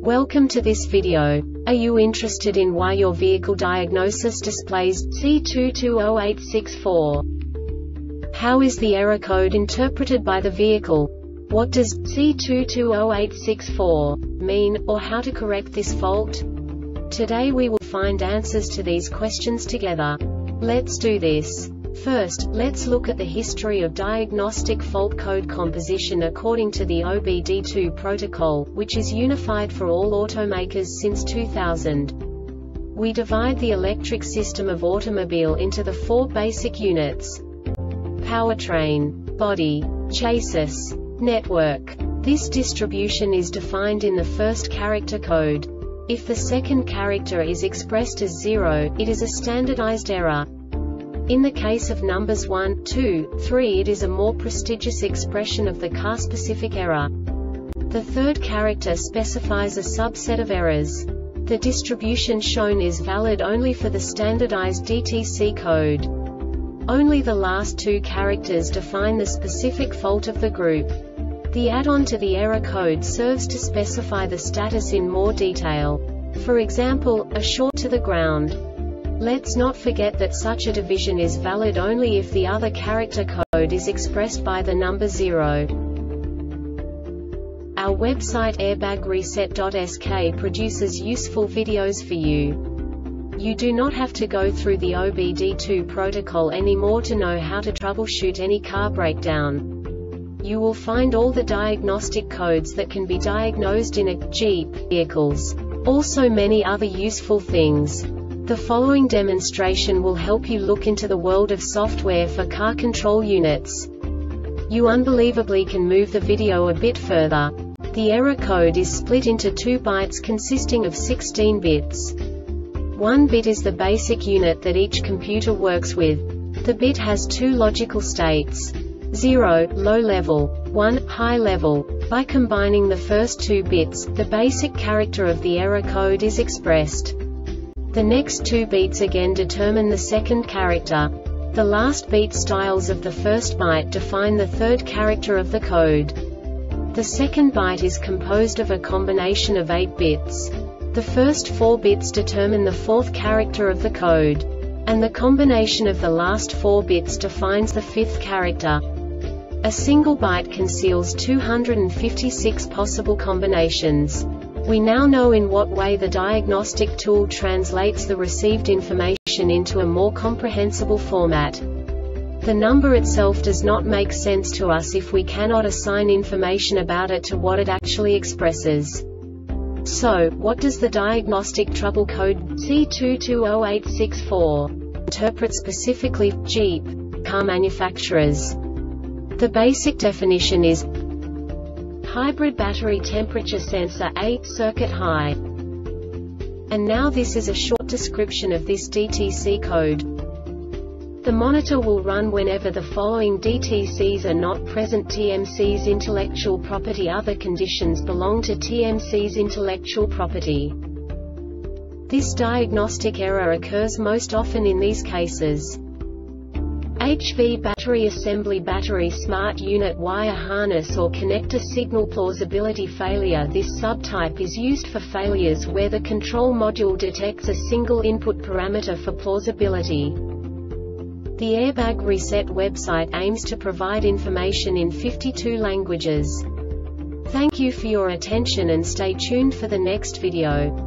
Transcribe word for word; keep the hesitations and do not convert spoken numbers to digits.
Welcome to this video. Are you interested in why your vehicle diagnosis displays C two two zero eight six four? How is the error code interpreted by the vehicle? What does C two two zero eight six four mean, or how to correct this fault? Today we will find answers to these questions together. Let's do this. First, let's look at the history of diagnostic fault code composition according to the O B D two protocol, which is unified for all automakers since two thousand. We divide the electric system of automobile into the four basic units: powertrain, body, chassis, network. This distribution is defined in the first character code. If the second character is expressed as zero, it is a standardized error. In the case of numbers one, two, three, it is a more prestigious expression of the car-specific error. The third character specifies a subset of errors. The distribution shown is valid only for the standardized D T C code. Only the last two characters define the specific fault of the group. The add-on to the error code serves to specify the status in more detail. For example, a short to the ground. Let's not forget that such a division is valid only if the other character code is expressed by the number zero. Our website airbag reset dot S K produces useful videos for you. You do not have to go through the O B D two protocol anymore to know how to troubleshoot any car breakdown. You will find all the diagnostic codes that can be diagnosed in a Jeep vehicles. Also many other useful things. The following demonstration will help you look into the world of software for car control units. You unbelievably can move the video a bit further. The error code is split into two bytes consisting of sixteen bits. One bit is the basic unit that each computer works with. The bit has two logical states: zero, low level, one, high level. By combining the first two bits, the basic character of the error code is expressed. The next two beats again determine the second character. The last beat styles of the first byte define the third character of the code. The second byte is composed of a combination of eight bits. The first four bits determine the fourth character of the code. And the combination of the last four bits defines the fifth character. A single byte conceals two hundred fifty-six possible combinations. We now know in what way the diagnostic tool translates the received information into a more comprehensible format. The number itself does not make sense to us if we cannot assign information about it to what it actually expresses. So, what does the diagnostic trouble code C two two zero eight six four interpret specifically for Jeep car manufacturers? The basic definition is hybrid battery temperature sensor A, circuit high. And now this is a short description of this D T C code. The monitor will run whenever the following D T Cs are not present: T M C's intellectual property. Other conditions belong to T M C's intellectual property. This diagnostic error occurs most often in these cases: H V battery assembly, battery smart unit, wire harness or connector signal plausibility failure. This subtype is used for failures where the control module detects a single input parameter for plausibility. The Airbag Reset website aims to provide information in fifty-two languages. Thank you for your attention and stay tuned for the next video.